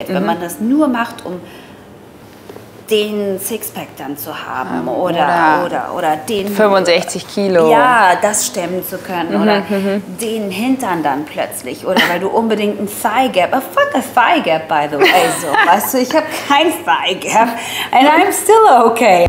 Wenn man das nur macht, um den Sixpack dann zu haben oder den 65 Kilo. Ja, das stemmen zu können oder den Hintern dann plötzlich oder weil du unbedingt ein Thigh Gap, fuck a Thigh Gap by the way, so, weißt du, ich habe kein Thigh Gap and I'm still okay.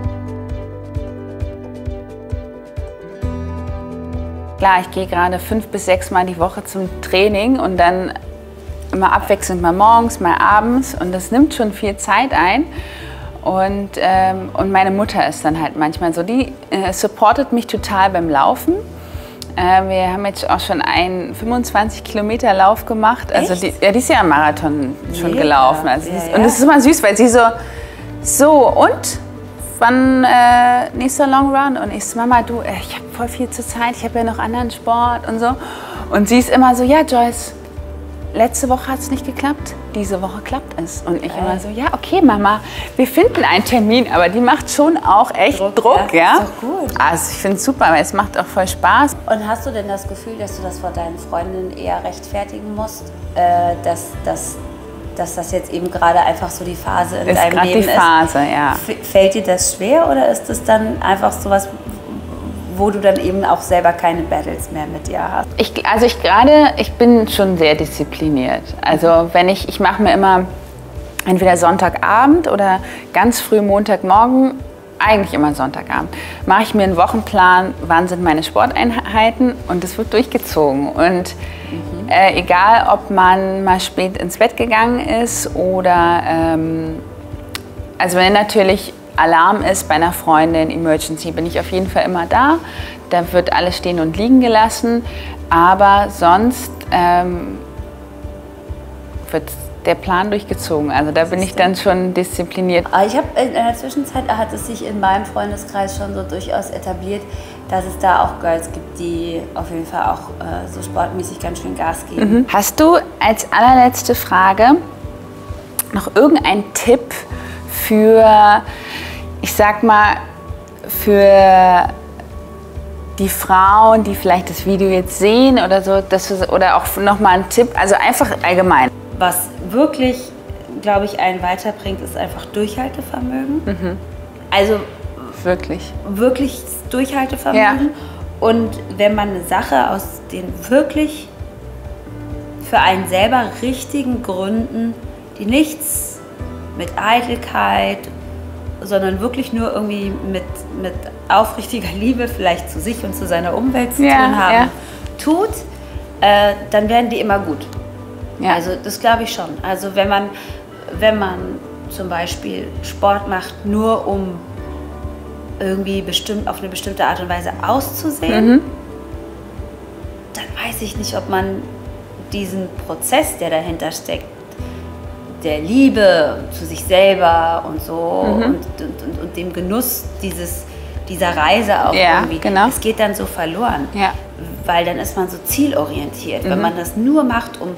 Klar, ich gehe gerade 5 bis 6 Mal die Woche zum Training und dann immer abwechselnd, mal morgens, mal abends und das nimmt schon viel Zeit ein. Und meine Mutter ist dann halt manchmal so, die supportet mich total beim Laufen. Wir haben jetzt auch schon einen 25-Kilometer-Lauf gemacht. Also die ist ja am Marathon schon gelaufen. Also und es ist immer süß, weil sie so und wann nächster Long Run? Und ich so, Mama, du, ich habe voll viel zur Zeit, ich habe ja noch anderen Sport und so. Und sie ist immer so, ja Joyce, letzte Woche hat es nicht geklappt, diese Woche klappt es. Und ich immer so, ja okay Mama, wir finden einen Termin, aber die macht schon auch echt Druck, ja? Ist doch gut. Also ich finde es super, weil es macht auch voll Spaß. Und hast du denn das Gefühl, dass du das vor deinen Freundinnen eher rechtfertigen musst, dass das jetzt eben gerade einfach so die Phase in deinem Leben ist? Die Phase, ja. Fällt dir das schwer oder ist es dann einfach sowas, wo du dann eben auch selber keine Battles mehr mit dir hast? Ich bin schon sehr diszipliniert. Also ich mache mir immer entweder Sonntagabend oder ganz früh Montagmorgen, eigentlich immer Sonntagabend, mache ich mir einen Wochenplan, wann sind meine Sporteinheiten und das wird durchgezogen. Und egal, ob man mal spät ins Bett gegangen ist oder, also wenn natürlich Alarm ist bei einer Freundin, Emergency, bin ich auf jeden Fall immer da. Da wird alles stehen und liegen gelassen. Aber sonst wird der Plan durchgezogen. Also da bin ich dann schon diszipliniert. Aber ich habe in der Zwischenzeit hat es sich in meinem Freundeskreis schon so durchaus etabliert, dass es da auch Girls gibt, die auf jeden Fall auch so sportmäßig ganz schön Gas geben. Hast du als allerletzte Frage noch irgendeinen Tipp für, ich sag mal, für die Frauen, die vielleicht das Video jetzt sehen oder so, oder auch nochmal ein Tipp, also einfach allgemein? Was wirklich, glaube ich, einen weiterbringt, ist einfach Durchhaltevermögen. Also wirklich Durchhaltevermögen. Ja. Und wenn man eine Sache aus den wirklich für einen selber richtigen Gründen, die nichts mit Eitelkeit, sondern wirklich nur irgendwie mit aufrichtiger Liebe vielleicht zu sich und zu seiner Umwelt zu tun haben, tut, dann werden die immer gut. Ja. Also das glaube ich schon. Also wenn man zum Beispiel Sport macht, nur um irgendwie auf eine bestimmte Art und Weise auszusehen, dann weiß ich nicht, ob man diesen Prozess, der dahinter steckt, der Liebe zu sich selber und so und dem Genuss dieser Reise auch irgendwie, es geht dann so verloren, weil dann ist man so zielorientiert. Wenn man das nur macht, um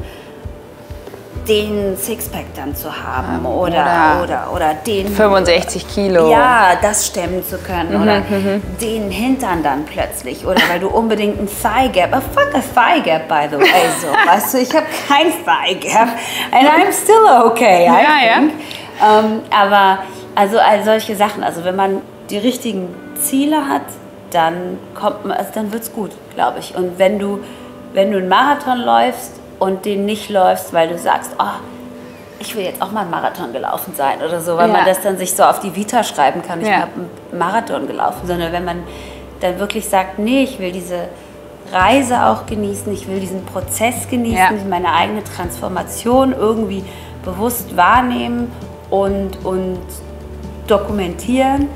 den Sixpack dann zu haben oder den 65 Kilo. Ja, das stemmen zu können oder den Hintern dann plötzlich oder weil du unbedingt ein Thigh Gap, fuck a Thigh Gap by the way, so, weißt du, ich habe kein Thigh Gap and I'm still okay, I think. Aber also all solche Sachen, also wenn man die richtigen Ziele hat, dann dann wird's gut, glaube ich. Und wenn du einen Marathon läufst und den nicht läufst, weil du sagst, oh, ich will jetzt auch mal einen Marathon gelaufen sein oder so, weil man das dann sich so auf die Vita schreiben kann, ich habe einen Marathon gelaufen, sondern wenn man dann wirklich sagt, nee, ich will diese Reise auch genießen, ich will diesen Prozess genießen, meine eigene Transformation irgendwie bewusst wahrnehmen und dokumentieren,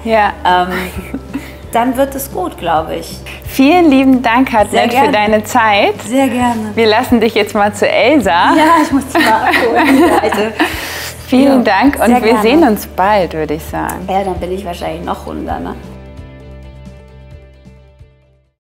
dann wird es gut, glaube ich. Vielen lieben Dank, Hartmut, für deine Zeit. Sehr gerne. Wir lassen dich jetzt mal zu Elsa. Ja, ich muss dich mal abholen. Also, vielen Dank und wir sehen uns bald, würde ich sagen. Ja, dann bin ich wahrscheinlich noch runder, ne?